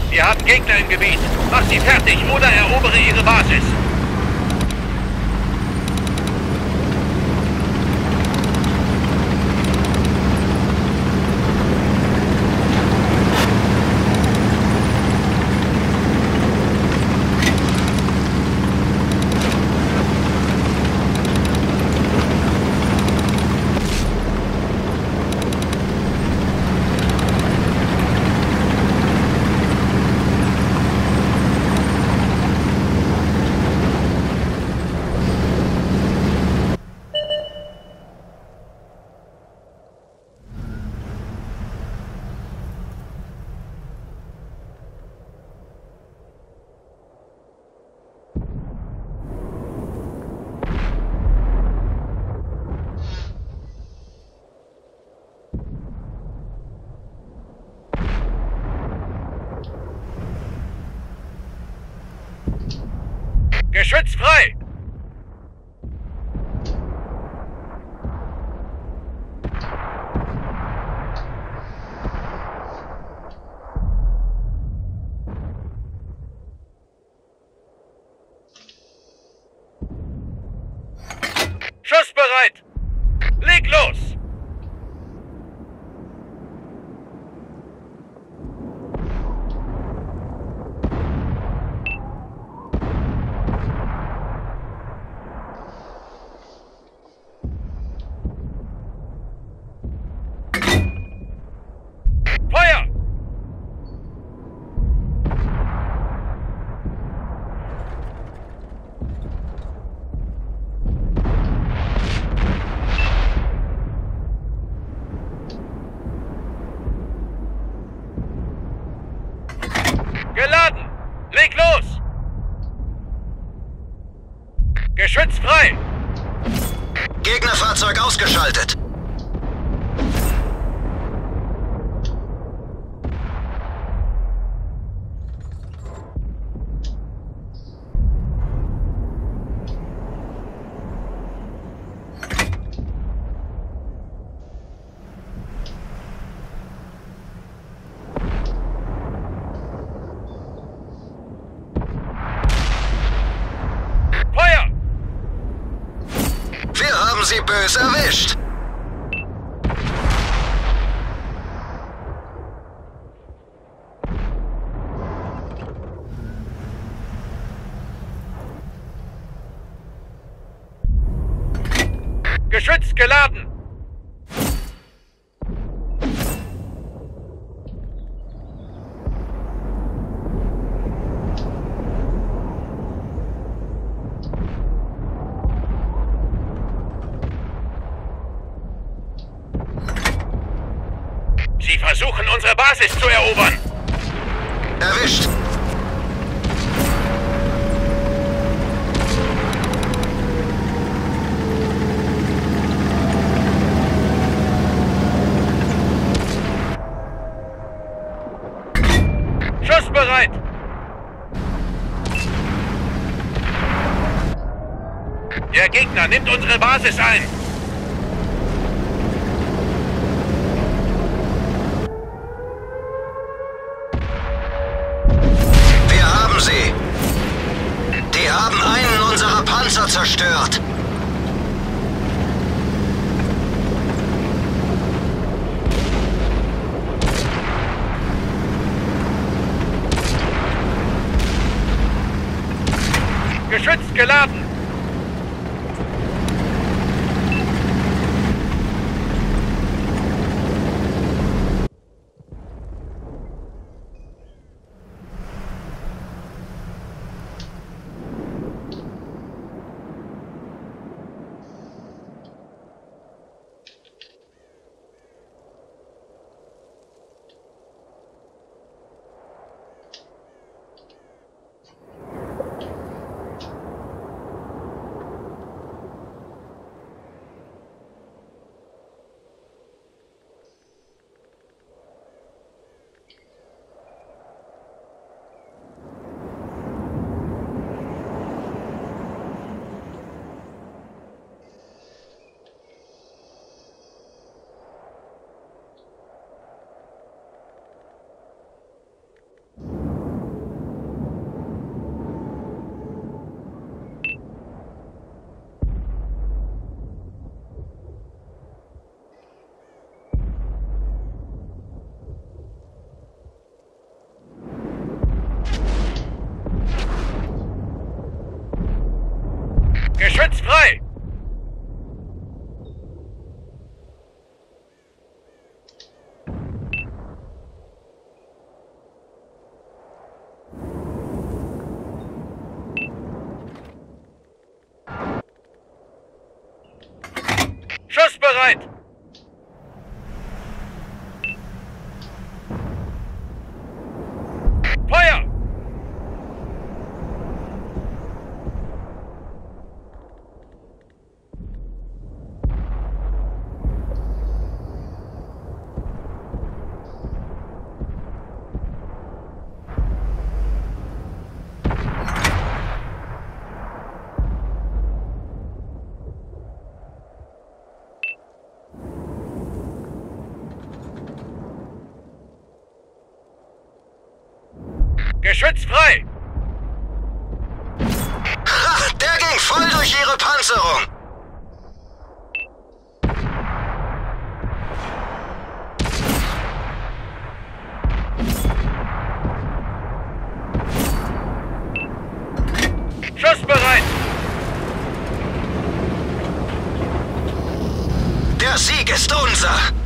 Wir haben Gegner im Gebiet. Mach sie fertig oder erobere ihre Basis. Geschütz frei! Schussbereit! Leg los! Feuer! Geladen! Leg los! Geschütz frei! Gegnerfahrzeug ausgeschaltet. Feuer! Wir haben sie böse erwischt. Geschütz geladen! Sie versuchen, unsere Basis zu erobern. Erwischt. Schussbereit! Der Gegner nimmt unsere Basis ein. Wir haben sie. Die haben einen unserer Panzer zerstört. Geschütz geladen! Geschütz frei! Schussbereit! Feuer! Geschütz frei! Ha! Der ging voll durch ihre Panzerung! Schussbereit! Der Sieg ist unser!